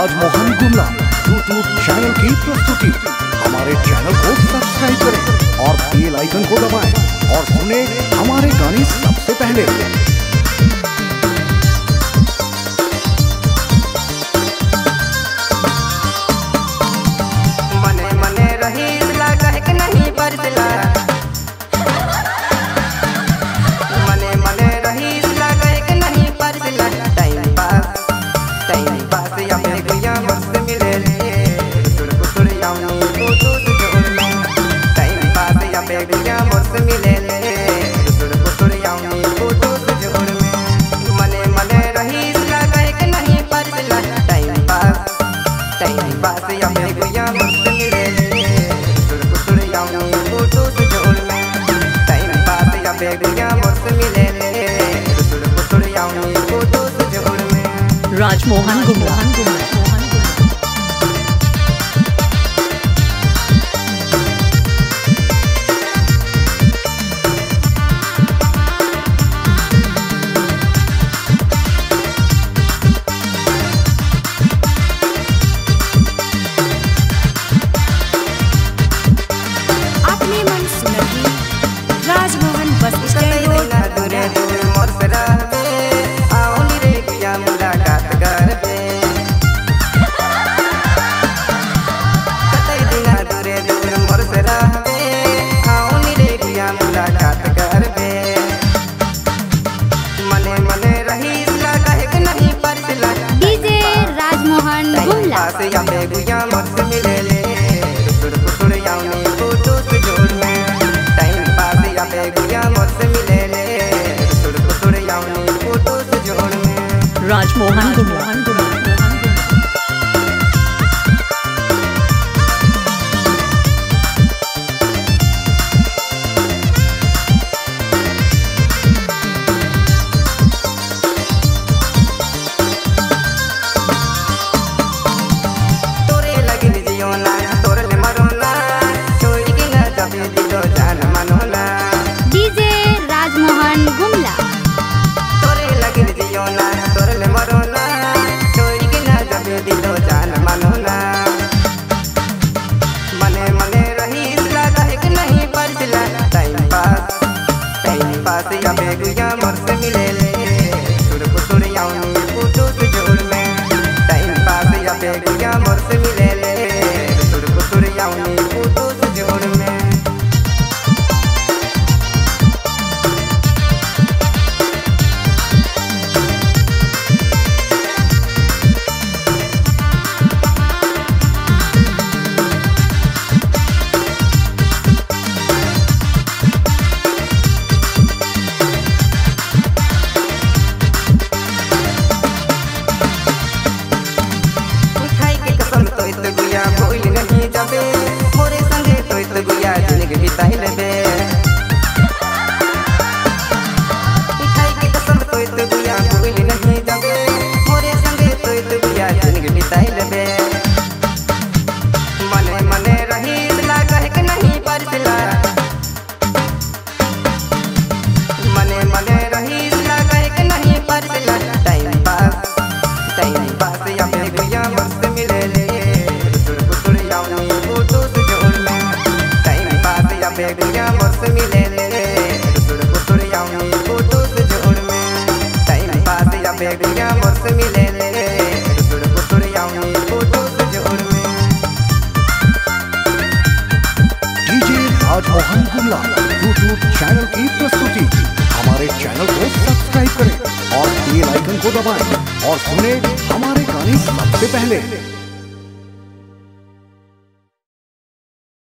Rajmohan Gumla YouTube channel की प्रस्तुति। हमारे चैनल को सब्सक्राइब करें और बेल आइकन को दबाएं और सुने हमारे गाने सबसे पहले। मने मने रही कह के नहीं बरसला, मने मने रही कह के नहीं बरसला। टाइम पास या बेगुया मस्त मिले कुसुर यानी फोटो से जोड़ में। टाइम पास या बेगुया मस्त मिले कुसुर यानी फोटो से जोड़ में। मने मने रही कह के नहीं बरसला। टाइम पास या बेगुया मस्त मिले कुसुर यानी फोटो से जोड़ में। टाइम पास या बेगुया मस्त मिले कुसुर यानी फोटो से जोड़ में। राजमोहन गुमला। अपने मन सुनगी राजमोहन बस स्टैंड दूरे दूर मोर से रहते आओनी रे किया मुलाकात करते। कतई दिना दूरे दूर मोर से रहते आओनी रे किया मुलाकात करते। मने मने रही कह के नहीं परसला। डीजे राजमोहन गुमला। पास या बेगुया मोर से मिले ले कुसुर यानी फोटो से जोड़ में। टाइम पास या बेगुया मोर से मिले ले कुसुर यानी फोटो से जोड़ में। राजमोहन गुमला। तोरे लगिन जियो ना तोरे ले मरो ना छोड़ के ना जब दिलो जान मानो ना। डीजे राजमोहन गुमला। तोरे लगिन जियो ना तोरे ले मरो ना छोड़ के ना जब दिलो जान मानो ना। मने मने रही कह के नहीं परसला। टाइम पास या बेगुया मोर से मिले ले कुसुर यानी फोटो से जोड़ में। टाइम पास या बेगुया मोर से मिले ले कुसुर यानी फोटो से जोड़ में। खाई के कसम तो इत गुया भूल नहीं जाबे मोरे संगे तो इत गुया जिंदगी बिताई लेबे। खाई के कसम तो इत गुया भूल नहीं जाबे मोरे संगे तो इत गुया जिंदगी बिताई लेबे। मने मने रही कह के नहीं परसला। मने मने रही कह के नहीं परसला। टाइम पास या बेगुया मस्त मिले ले कुसुर यानी फोटो से जोड़ में। टाइम पास या बेगुया मस्त मिले ले कुसुर यानी फोटो से जोड़ में। टाइम पास या बेगुया मस्त मिले ले कुसुर यानी फोटो से जोड़ में। DJ Rajmohan Gumla YouTube channel की प्रस्तुति। हमारे चैनल को सब्सक्राइब करें और बेल आइकन को दबाएं और सुने हमारे गाने सबसे पहले।